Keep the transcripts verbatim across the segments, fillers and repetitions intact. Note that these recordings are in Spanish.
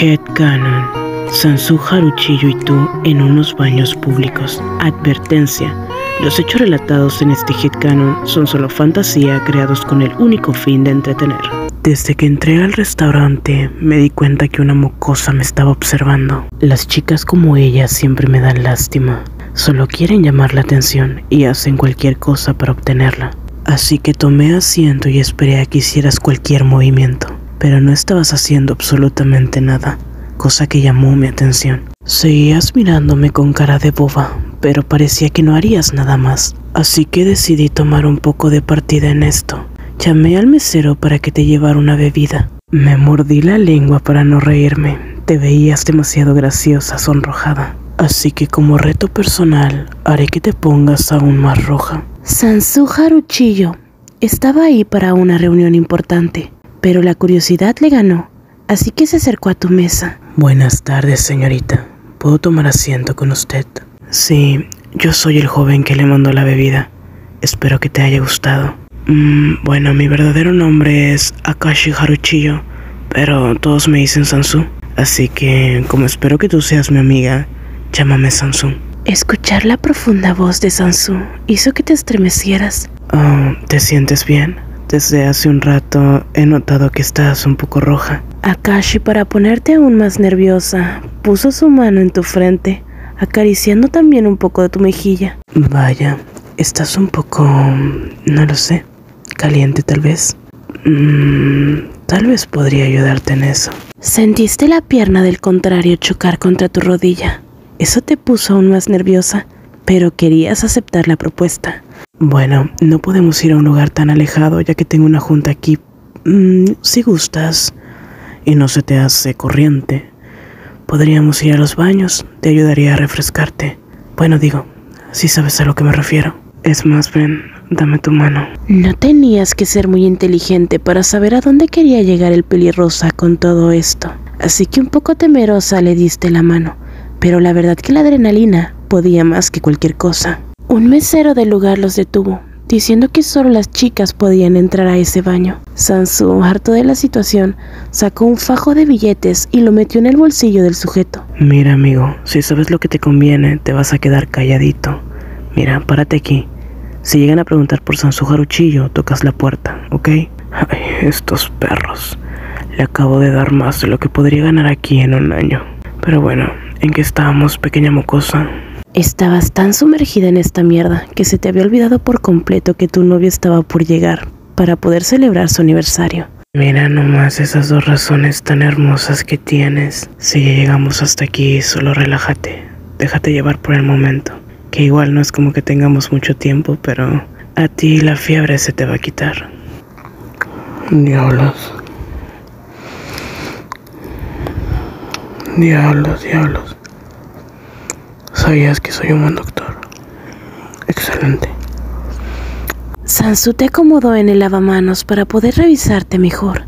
Headcanon. Sansu Haruchiyo y tú en unos baños públicos. Advertencia. Los hechos relatados en este headcanon son solo fantasía creados con el único fin de entretener. Desde que entré al restaurante me di cuenta que una mocosa me estaba observando. Las chicas como ella siempre me dan lástima. Solo quieren llamar la atención y hacen cualquier cosa para obtenerla. Así que tomé asiento y esperé a que hicieras cualquier movimiento. Pero no estabas haciendo absolutamente nada, cosa que llamó mi atención. Seguías mirándome con cara de boba, pero parecía que no harías nada más. Así que decidí tomar un poco de partida en esto. Llamé al mesero para que te llevara una bebida. Me mordí la lengua para no reírme. Te veías demasiado graciosa, sonrojada. Así que como reto personal, haré que te pongas aún más roja. Sansu Haruchiyo estaba ahí para una reunión importante, pero la curiosidad le ganó, así que se acercó a tu mesa. Buenas tardes, señorita. ¿Puedo tomar asiento con usted? Sí, yo soy el joven que le mandó la bebida. Espero que te haya gustado. Mm, bueno, mi verdadero nombre es Akashi Haruchiyo, pero todos me dicen Sansu. Así que, como espero que tú seas mi amiga, llámame Sansu. Escuchar la profunda voz de Sansu hizo que te estremecieras. Oh, ¿te sientes bien? Desde hace un rato he notado que estás un poco roja. Akashi, para ponerte aún más nerviosa, puso su mano en tu frente, acariciando también un poco de tu mejilla. Vaya, estás un poco... no lo sé, caliente tal vez. Mm, tal vez podría ayudarte en eso. Sentiste la pierna del contrario chocar contra tu rodilla. Eso te puso aún más nerviosa, pero querías aceptar la propuesta. Bueno, no podemos ir a un lugar tan alejado ya que tengo una junta aquí. Mm, si gustas y no se te hace corriente, podríamos ir a los baños. Te ayudaría a refrescarte. Bueno, digo, si sabes a lo que me refiero. Es más, ven, dame tu mano. No tenías que ser muy inteligente para saber a dónde quería llegar el pelirrosa con todo esto. Así que un poco temerosa le diste la mano. Pero la verdad que la adrenalina podía más que cualquier cosa. Un mesero del lugar los detuvo, diciendo que solo las chicas podían entrar a ese baño. Sansu, harto de la situación, sacó un fajo de billetes y lo metió en el bolsillo del sujeto. Mira, amigo, si sabes lo que te conviene, te vas a quedar calladito. Mira, párate aquí. Si llegan a preguntar por Sansu Haruchiyo, tocas la puerta, ¿ok? Ay, estos perros. Le acabo de dar más de lo que podría ganar aquí en un año. Pero bueno, ¿en qué estábamos, pequeña mocosa? Estabas tan sumergida en esta mierda que se te había olvidado por completo que tu novio estaba por llegar para poder celebrar su aniversario. Mira nomás esas dos razones tan hermosas que tienes. Si ya llegamos hasta aquí, solo relájate. Déjate llevar por el momento. Que igual no es como que tengamos mucho tiempo, pero a ti la fiebre se te va a quitar. Diablos. Diablos, diablos. Sabías que soy un buen doctor. Excelente. Sansu te acomodó en el lavamanos para poder revisarte mejor.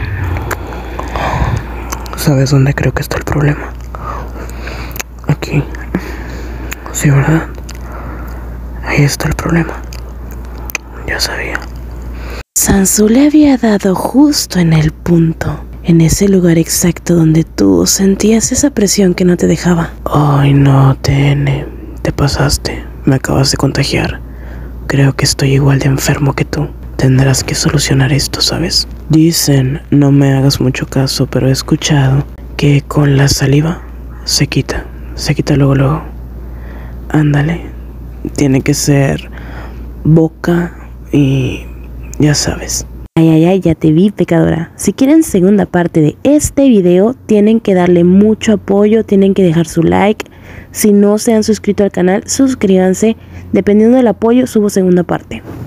¿Sabes dónde creo que está el problema? Aquí. Sí, ¿verdad? Ahí está el problema. Ya sabía. Sansu le había dado justo en el punto. En ese lugar exacto donde tú sentías esa presión que no te dejaba. Ay no, T N, te pasaste, me acabas de contagiar. Creo que estoy igual de enfermo que tú. Tendrás que solucionar esto, ¿sabes? Dicen, no me hagas mucho caso, pero he escuchado que con la saliva se quita, se quita luego luego. Ándale, tiene que ser boca y ya sabes. Ay, ay, ay, ya te vi, pecadora. Si quieren segunda parte de este video, tienen que darle mucho apoyo, tienen que dejar su like. Si no se han suscrito al canal, suscríbanse. Dependiendo del apoyo, subo segunda parte.